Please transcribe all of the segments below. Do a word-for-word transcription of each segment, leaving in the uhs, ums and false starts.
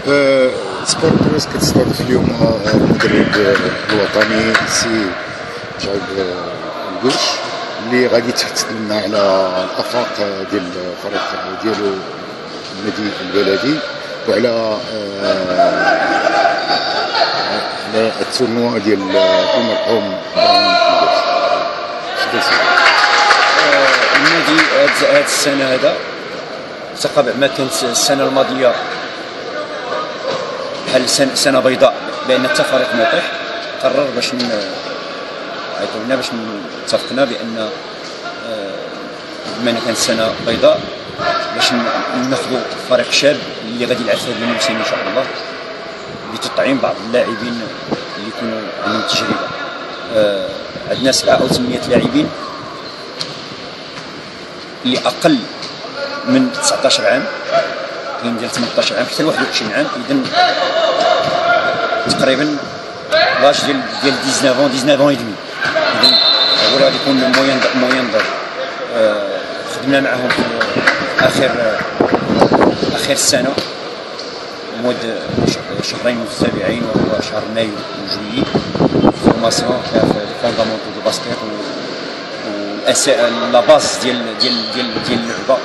سبورت بلس كتستضيف اليوم المدرب الوطني سي جعيب القرش اللي غادي يتحدث لنا على الافاق ديال الفريق ديالو النادي البلدي وعلى على التورنوا ديال المرحوم ابراهيم القرش. النادي هاد السنه هذا تقابع ما كانت السنه الماضيه بحال سنه بيضاء، لان حتى فريق ناطح قرر باش عيطوا لنا باش اتفقنا بان بما ان كانت سنه بيضاء باش ناخذوا فريق شاب اللي غادي يلعب في هذا الموسم ان شاء الله بتطعيم بعض اللاعبين اللي يكونوا عندهم تجربه. عندنا سبعه او ثمانيه لاعبين اللي اقل من تسعطاش عام، كاين ديال ثمنطاش عام حتى ل واحد وعشرين عام، اذا تقريبا لاج ديال ديال تسعطاش عام تسعطاش عام ودمي. اذا هو غادي يكون موين موين دور. خدمنا معاهم في اخر اخر السنه مود شهرين متتابعين وهو شهر مايو وجويي، فورماسيون في فوندامونتو دو باسكيت و لا باز ديال ديال ديال ديال اللعبه.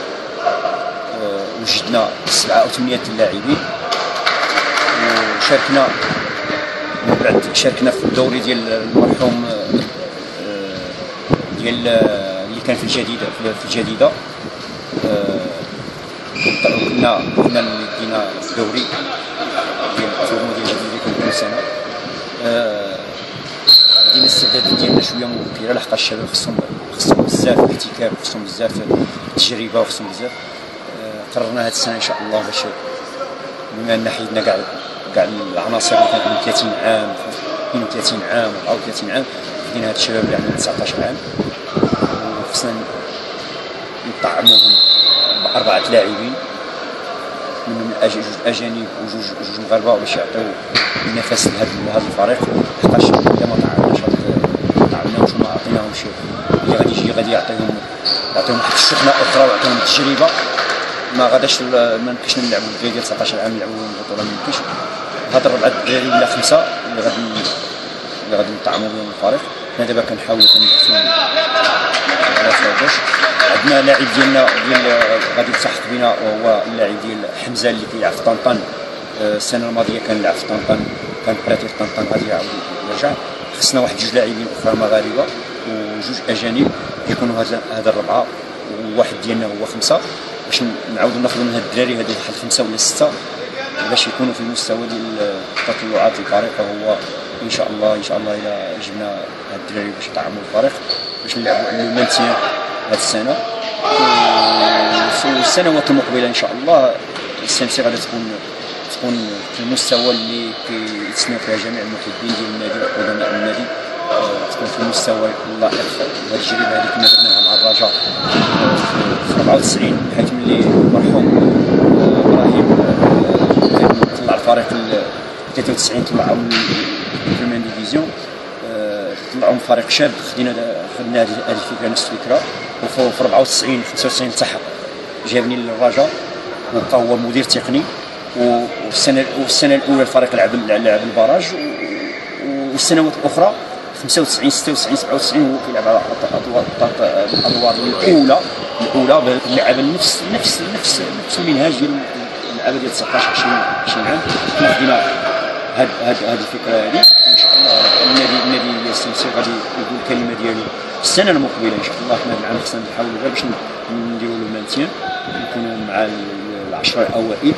وجدنا سبعه او ثمانيه اللاعبين وشاركنا من بعد شاركنا في الدوري ديال المرحوم ديال اللي كان في الجديده في الجديده. كنا كنا دينا الدوري ديال التورنو ديال الجديده اللي كان كل سنه. دينا الاستعداد ديالنا شويه مبكره لحق الشباب خصهم خصهم بزاف الاحتكاك وخصهم بزاف التجربه وخصهم بزاف. قررنا هذه السنه ان شاء الله باش بما ان حيدنا كاع كاع العناصر اللي كانت من ثلاثين عام اثنين وثلاثين عام أربعة وثلاثين عام، خدينا هاد الشباب اللي عندهم تسعطاش عام وخصنا نطعموهم باربعه لاعبين منهم جوج اجانب وجوج جوج مغاربه باش يعطيو النفس لهذا لهذا الفريق، حقاش الا ما طعمناش ما طعمناهمش وما عطيناهمش اللي غادي يجي غادي يعطيهم يعطيهم واحد الشحنه اخرى ويعطيهم التجربه، ما غاداش ما يمكنش نلعبوا الدراري ديال تسعطاش عام يلعبوا البطوله، ما يمكنش. هاد الربعه الدراري ولا خمسه اللي غادي اللي غادي نطعموا بهم الفريق. حنا دابا كنحاولوا كنبحثوا على فاش عندنا لاعب ديالنا ديال غادي يلتحق بنا وهو اللاعب ديال حمزه اللي كيلعب في طنطان. السنه الماضيه كان لعب في طنطان، كان براتي في طنطان غادي يعاود يرجع. خصنا واحد جوج لاعبين اخرى مغاربه وجوج اجانب يكونوا هاد هاد الربعه، وواحد ديالنا هو خمسه باش نعاودوا ناخذوا من هاد الدراري هادو واحد خمسه ولا سته باش يكونوا في المستوى ديال تطلعات الفريق. وهو ان شاء الله ان شاء الله الى جبنا هاد الدراري باش يطعموا الفريق باش نلعبوا لو مانتيان هاد السنه. والسنوات المقبله ان شاء الله السنسي غادي تكون تكون في المستوى اللي كيتسناو فيها جميع المحبين ديال النادي وقدماء النادي، تكون في المستوى اللائق. وهاد التجربه هذه كنا درناها مع الرجاء في أربعة وتسعين، حيث ملي المرحوم ابراهيم طلع الفريق ثلاثة وتسعين طلعوا من البريمير ديفيزيون، طلعوا فريق شاب. خدينا خدنا هذه الفكره نفس الفكره. وفي أربعة وتسعين خمسة وتسعين التحق جابني للرجاء وبقى هو مدير تقني. والسنه والسنه الاولى الفريق لعب لعب البراج، والسنوات الاخرى خمسة وتسعين ستة وتسعين سبعة وتسعين هو كيلعب على الادوار الاولى الاولى لعب نفس نفس نفس نفس المنهاج ديال اللعبه ديال تسعطاش عشرين عام. حنا خدينا هاد هاد هاد الفكره هذه. ان شاء الله النادي النادي السمسي غادي يقول الكلمه ديالو السنه المقبله ان شاء الله. حنا العام خصنا نحاولوا غير باش نديروا لو مانتيان نكونوا مع العشره الاوائل.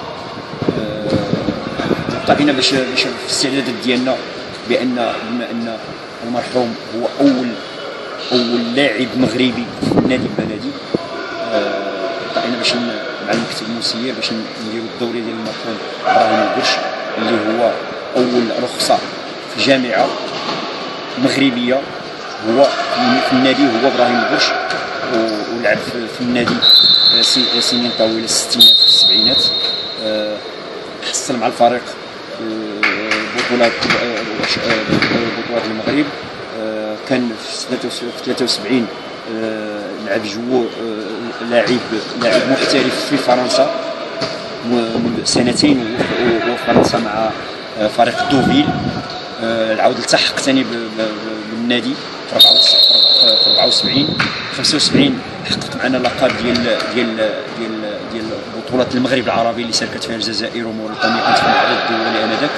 طلعنا باش باش في الاستعدادات ديالنا بان بما ان المرحوم هو اول اول لاعب مغربي في النادي البلدي، طلعنا باش مع المكتب المسير باش نديروا الدوري ديال المرحوم ابراهيم القرش اللي هو اول رخصه في جامعه مغربيه هو في النادي هو ابراهيم القرش، ولعب في النادي سنين طويله الستينات والسبعينات. حصل مع الفريق بطولات بطولات المغرب. كان في ثلاثة وسبعين لعب جو لاعب لاعب محترف في فرنسا منذ سنتين وفرنسا مع فريق دوفيل. العود التحق ثاني بالنادي في أربعة وسبعين خمسة وسبعين حقق معنا لقب ديال ديال ديال ديال بطولة المغرب العربي اللي شاركت فيها الجزائر وموريتانيا، كانت في العدد الدولي انذاك.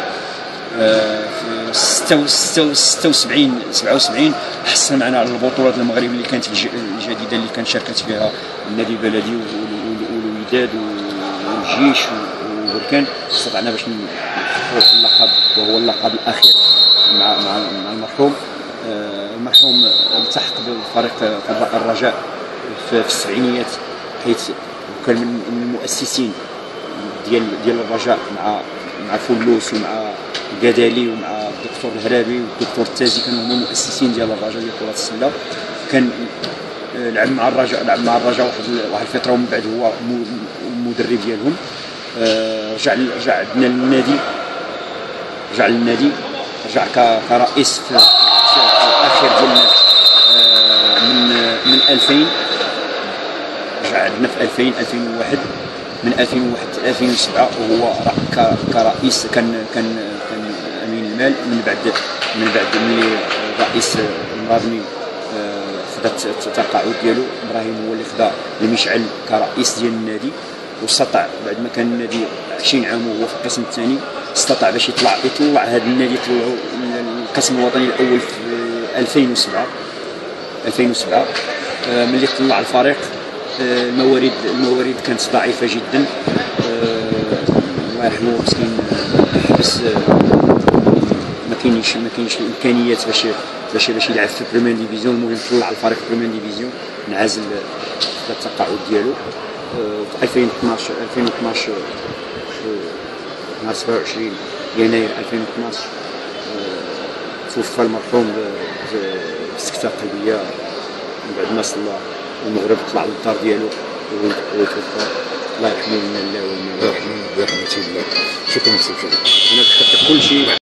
في ستة وسبعين سبعة وسبعين حصل معنا على البطولة المغرب اللي كانت الجديدة اللي كان شاركت فيها النادي البلدي والوداد والجيش وبركان. استطعنا باش نحقق اللقب وهو اللقب الاخير مع مع مع المرحوم. المرحوم التحق بفريق الرجاء في السبعينيات، حيث كان من المؤسسين ديال ديال الرجاء مع مع فلوس ومع القدالي ومع الدكتور الهرابي والدكتور التازي، كانوا هما المؤسسين ديال الرجاء ديال كرة السلة. كان لعب مع الرجاء لعب مع الرجاء واحد واحد الفترة، ومن بعد هو المدرب ديالهم. رجع رجع عندنا للنادي رجع للنادي رجع كرئيس في الاخير ديال من من ألفين. رجع عندنا في ألفين ألفين وواحد، من ألفين وواحد حتى ألفين وسبعة وهو كرئيس كان كان كان امين المال. من بعد من بعد ملي الرئيس المرادني خدا التقاعد ديالو، ابراهيم هو اللي خدا المشعل كرئيس ديال النادي، واستطاع بعد ما كان النادي عشرين عام وهو في القسم الثاني، استطاع باش يطلع يطلع هذا النادي يطلعوا القسم الوطني الاول في ألفين وسبعة ألفين وسبعة. ملي طلع الفريق الموارد الموارد كانت ضعيفه جدا، الله يرحمه مسكين حبس، ما كاينش ما كاينش الامكانيات باش باش باش يلعب في بريمير ديفيزيون. المهم طلع الفريق في بريمير ديفيزيون، انعزل التقاعد ديالو في ألفين واثناش ألفين واثناش نهار سبعة وعشرين يناير ألفين واثناش توفى المرحوم بسكتة قلبية. من بعد ما صلى المغرب طلع للدار ديالو وتوفى، الله يرحمه. من الله ومن برحمة الله. شكرا سيدي. انا ذكرت كل شيء.